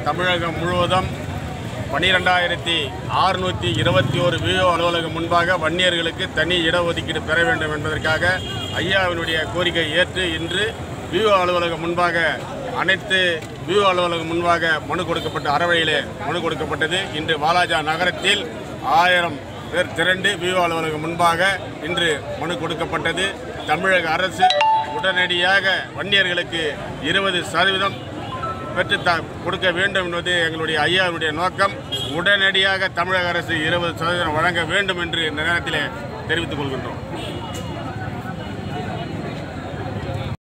தமிழகம் முழுவதும் 12,621 விஓ அலுவலகம் முன்பாக வன்னியர்களுக்கு தனி இடஒதுக்கீடு பெற வேண்டும் என்பதற்காக ஐயாவினுடைய கோரிக்கை ஏற்று இன்று விஓ அலுவலகம் முன்பாக அனைத்து விஓ அலுவலகம் முன்பாக மனு கொடுக்கப்பட்ட அறவழியிலே மனு கொடுக்கப்பட்டது. இன்று வாலாஜா நகரத்தில் 1000 பேர் திரண்டு விஓ அலுவலகம் முன்பாக இன்று மனு கொடுக்கப்பட்டது. தமிழக அரசு உடனடியாக வன்னியர்களுக்கு 20% பெற்று கொடுக்க வேண்டும் என்பது எங்களுடைய ஐயாவுடைய நோக்கம். உடனடியாக தமிழக அரசு 20% வழங்க வேண்டும் என்று இந்த நேரத்தில் தெரிவித்துக் கொள்கின்றோம்.